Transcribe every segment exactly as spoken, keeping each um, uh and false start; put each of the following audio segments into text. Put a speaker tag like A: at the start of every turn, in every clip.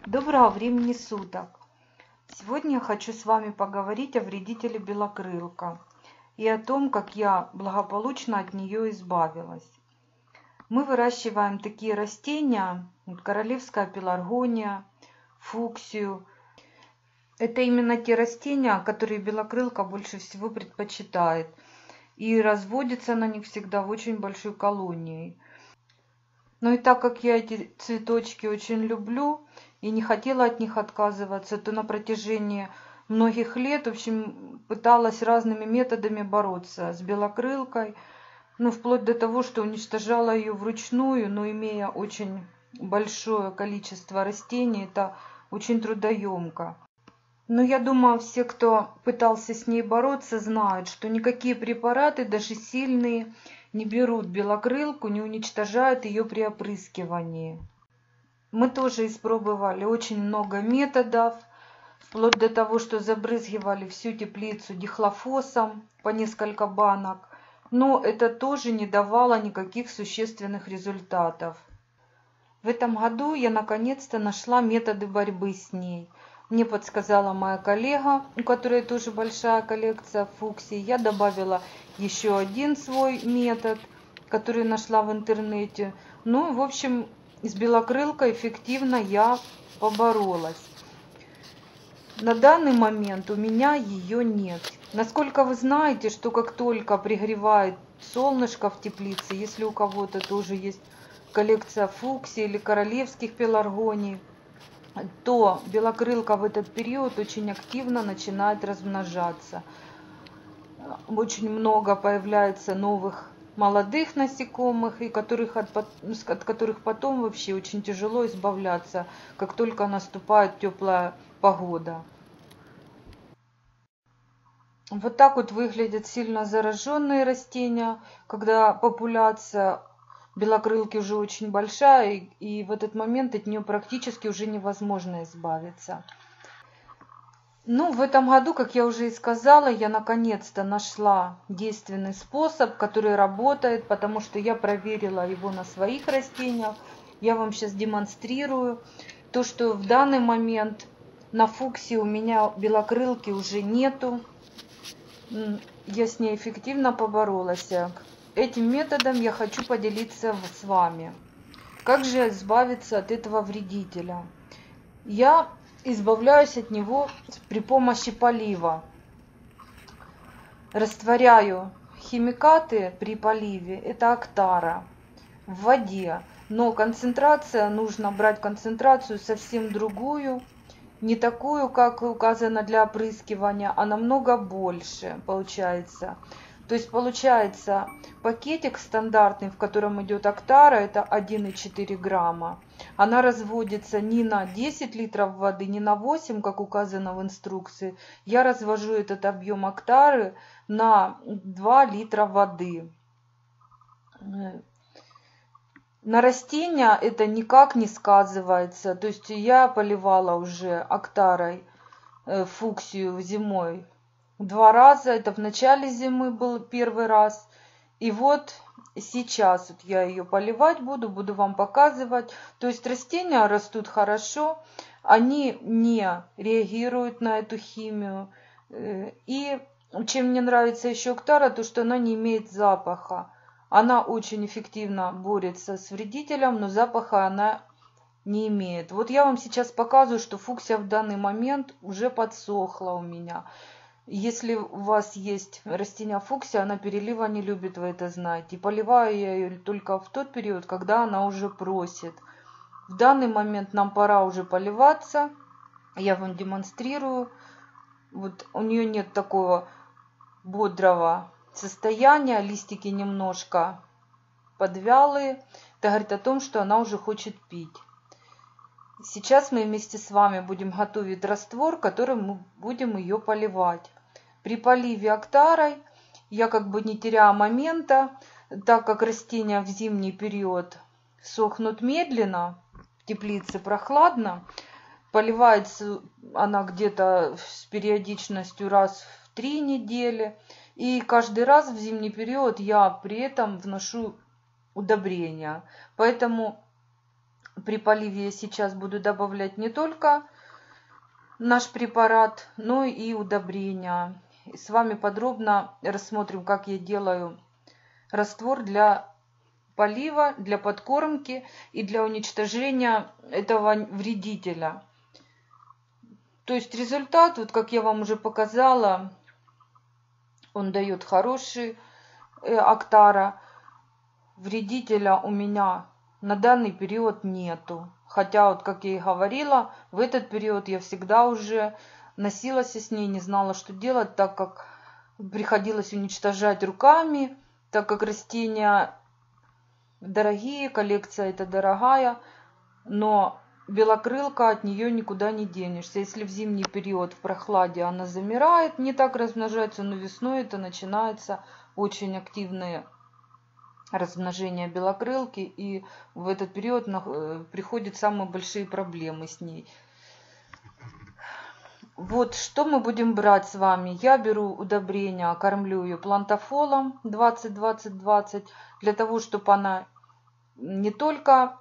A: Доброго времени суток! Сегодня я хочу с вами поговорить о вредителе белокрылка и о том, как я благополучно от нее избавилась. Мы выращиваем такие растения, вот королевская пеларгония, фуксию. Это именно те растения, которые белокрылка больше всего предпочитает. И разводится на них всегда в очень большой колонии. Ну и так как я эти цветочки очень люблю и не хотела от них отказываться, то на протяжении многих лет, в общем, пыталась разными методами бороться с белокрылкой, ну, вплоть до того, что уничтожала ее вручную, но имея очень большое количество растений, это очень трудоемко. Но я думаю, все, кто пытался с ней бороться, знают, что никакие препараты, даже сильные, не берут белокрылку, не уничтожают ее при опрыскивании. Мы тоже испробовали очень много методов, вплоть до того, что забрызгивали всю теплицу дихлофосом по несколько банок, но это тоже не давало никаких существенных результатов. В этом году я наконец-то нашла методы борьбы с ней. Мне подсказала моя коллега, у которой тоже большая коллекция фуксий. Я добавила еще один свой метод, который нашла в интернете. Ну, в общем, с белокрылкой эффективно я поборолась. На данный момент у меня ее нет. Насколько вы знаете, что как только пригревает солнышко в теплице, если у кого-то тоже есть коллекция фуксий или королевских пеларгоний, то белокрылка в этот период очень активно начинает размножаться. Очень много появляется новых молодых насекомых, и которых от, от которых потом вообще очень тяжело избавляться, как только наступает теплая погода. Вот так вот выглядят сильно зараженные растения, когда популяция белокрылки уже очень большая, и в этот момент от нее практически уже невозможно избавиться. Ну, в этом году, как я уже и сказала, я наконец-то нашла действенный способ, который работает, потому что я проверила его на своих растениях. Я вам сейчас демонстрирую то, что в данный момент на фуксии у меня белокрылки уже нету. Я с ней эффективно поборолась. Этим методом я хочу поделиться с вами. Как же избавиться от этого вредителя? Я избавляюсь от него при помощи полива. Растворяю химикаты при поливе, это Актара, в воде. Но концентрация, нужно брать концентрацию совсем другую, не такую, как указано для опрыскивания, а намного больше получается. То есть получается пакетик стандартный, в котором идет Актара, это один и четыре грамма. Она разводится не на десять литров воды, не на восемь, как указано в инструкции. Я развожу этот объем Актары на два литра воды. На растения это никак не сказывается. То есть я поливала уже Актарой фуксию зимой два раза. Это в начале зимы был первый раз. И вот сейчас вот я ее поливать буду, буду вам показывать. То есть растения растут хорошо, они не реагируют на эту химию. И чем мне нравится еще Актара, то что она не имеет запаха. Она очень эффективно борется с вредителем, но запаха она не имеет. Вот я вам сейчас показываю, что фуксия в данный момент уже подсохла у меня. Если у вас есть растение фуксия, она перелива не любит, вы это знаете. И поливаю я ее только в тот период, когда она уже просит. В данный момент нам пора уже поливаться. Я вам демонстрирую. Вот у нее нет такого бодрого состояния, листики немножко подвялые. Это говорит о том, что она уже хочет пить. Сейчас мы вместе с вами будем готовить раствор, которым мы будем ее поливать. При поливе Актарой я как бы не теряю момента, так как растения в зимний период сохнут медленно, в теплице прохладно. Поливается она где-то с периодичностью раз в три недели. И каждый раз в зимний период я при этом вношу удобрения. Поэтому при поливе я сейчас буду добавлять не только наш препарат, но и удобрения. С вами подробно рассмотрим, как я делаю раствор для полива, для подкормки и для уничтожения этого вредителя. То есть результат, вот как я вам уже показала, он дает хороший э, Актара. Вредителя у меня на данный период нету. Хотя, вот как я и говорила, в этот период я всегда уже носилась с ней, не знала, что делать, так как приходилось уничтожать руками, так как растения дорогие, коллекция эта дорогая, но белокрылка, от нее никуда не денешься. Если в зимний период в прохладе она замирает, не так размножается, но весной это начинается очень активное размножение белокрылки, и в этот период приходят самые большие проблемы с ней. Вот что мы будем брать с вами. Я беру удобрения, кормлю ее плантофолом двадцать двадцать двадцать, для того, чтобы она не только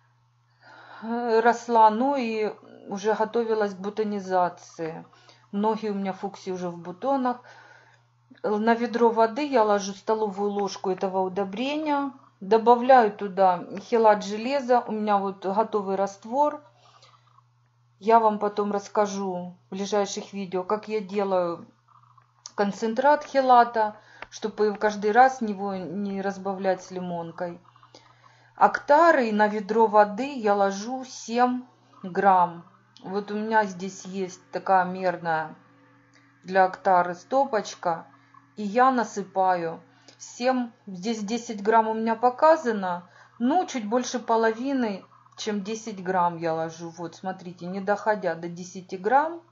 A: росла, но и уже готовилась к бутонизации. Многие у меня фуксии уже в бутонах. На ведро воды я ложу столовую ложку этого удобрения, добавляю туда хелат железа, у меня вот готовый раствор. Я вам потом расскажу в ближайших видео, как я делаю концентрат хелата, чтобы каждый раз его не разбавлять с лимонкой. Актары на ведро воды я ложу семь грамм. Вот у меня здесь есть такая мерная для Актары стопочка. И я насыпаю семь, здесь десять грамм у меня показано, ну чуть больше половины, чем десять грамм я ложу. Вот смотрите, не доходя до десяти грамм,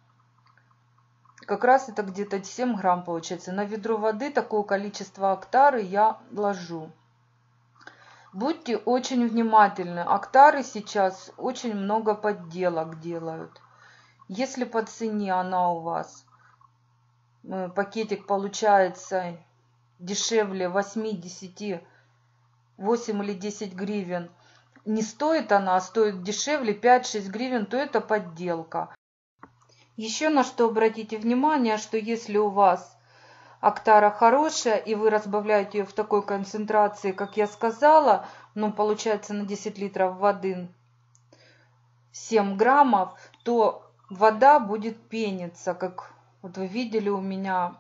A: как раз это где-то семь грамм получается. На ведро воды такое количество Актары я ложу. Будьте очень внимательны. Актары сейчас очень много подделок делают. Если по цене она у вас, пакетик получается дешевле восемь-десять, восемь или десять гривен, не стоит она, а стоит дешевле пять-шесть гривен, то это подделка. Еще на что обратите внимание, что если у вас Актара хорошая и вы разбавляете ее в такой концентрации, как я сказала, ну получается на десять литров воды семь граммов, то вода будет пениться, как вот вы видели у меня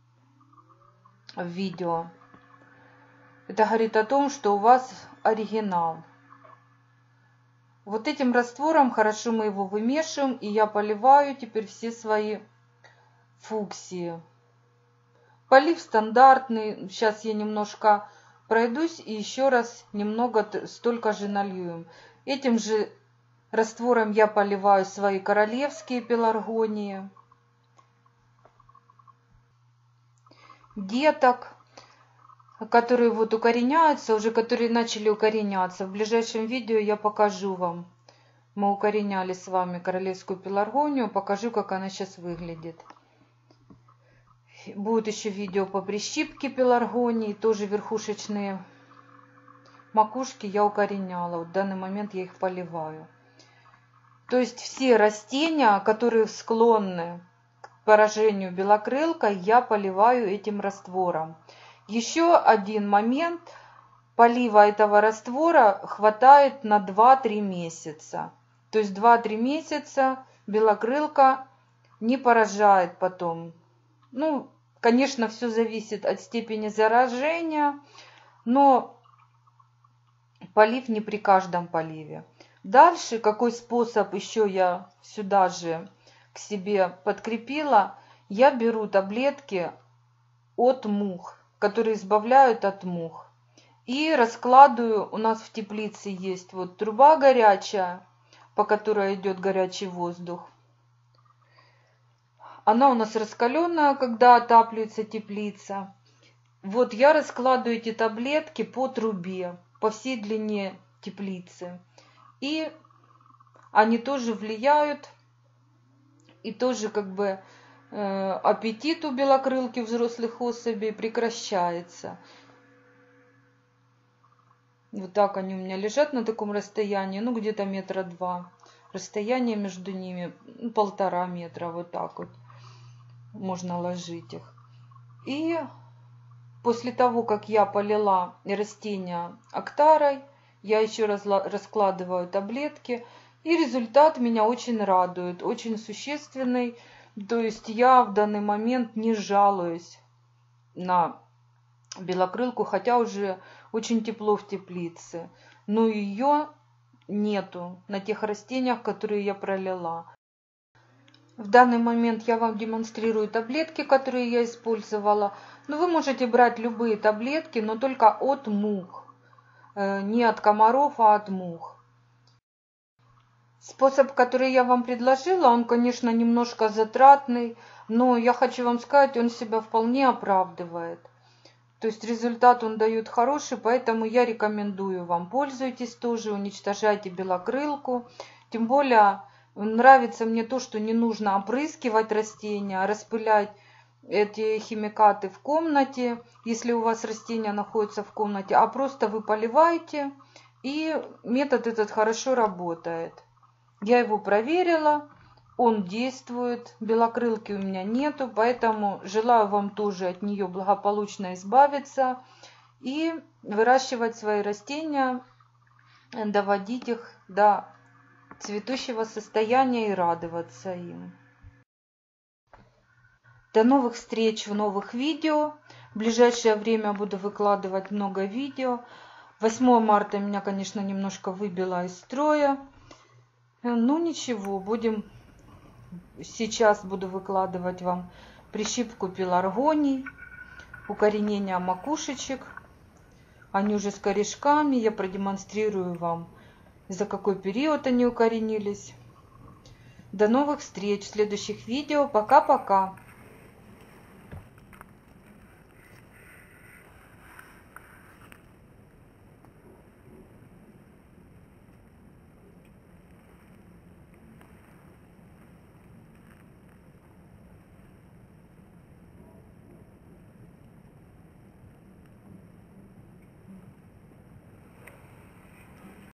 A: в видео. Это говорит о том, что у вас оригинал. Вот этим раствором хорошо мы его вымешиваем, и я поливаю теперь все свои фуксии. Полив стандартный. Сейчас я немножко пройдусь и еще раз немного столько же налью. Этим же раствором я поливаю свои королевские пеларгонии, деток, которые вот укореняются, уже которые начали укореняться. В ближайшем видео я покажу вам. Мы укореняли с вами королевскую пеларгонию, покажу, как она сейчас выглядит. Будет еще видео по прищипке пеларгонии, тоже верхушечные макушки я укореняла. Вот в данный момент я их поливаю. То есть все растения, которые склонны к поражению белокрылкой, я поливаю этим раствором. Еще один момент. Полива этого раствора хватает на два-три месяца. То есть два-три месяца белокрылка не поражает потом. Ну, конечно, все зависит от степени заражения, но полив не при каждом поливе. Дальше, какой способ еще я сюда же к себе подкрепила, я беру таблетки от мух, которые избавляют от мух. И раскладываю, у нас в теплице есть вот труба горячая, по которой идет горячий воздух. Она у нас раскаленная, когда отапливается теплица. Вот я раскладываю эти таблетки по трубе, по всей длине теплицы. И они тоже влияют, и тоже как бы э, аппетит у белокрылки взрослых особей прекращается. Вот так они у меня лежат на таком расстоянии, ну где-то метра два. Расстояние между ними ну, полтора метра, вот так вот можно ложить их. И после того, как я полила растения Актарой, я еще раз раскладываю таблетки. И результат меня очень радует, очень существенный. То есть я в данный момент не жалуюсь на белокрылку, хотя уже очень тепло в теплице. Но ее нету на тех растениях, которые я пролила. В данный момент я вам демонстрирую таблетки, которые я использовала. Но вы можете брать любые таблетки, но только от мух. Не от комаров, а от мух. Способ, который я вам предложила, он, конечно, немножко затратный, но я хочу вам сказать, он себя вполне оправдывает. То есть результат он дает хороший, поэтому я рекомендую вам. Пользуйтесь тоже, уничтожайте белокрылку. Тем более нравится мне то, что не нужно опрыскивать растения, распылять эти химикаты в комнате, если у вас растения находятся в комнате, а просто вы поливаете, и метод этот хорошо работает. Я его проверила, он действует, белокрылки у меня нету, поэтому желаю вам тоже от нее благополучно избавиться и выращивать свои растения, доводить их до цветущего состояния и радоваться им. До новых встреч в новых видео. В ближайшее время буду выкладывать много видео. восьмое марта меня, конечно, немножко выбило из строя. Ну ничего, будем... Сейчас буду выкладывать вам прищипку пеларгоний, укоренение макушечек. Они уже с корешками. Я продемонстрирую вам, за какой период они укоренились. До новых встреч в следующих видео. Пока-пока.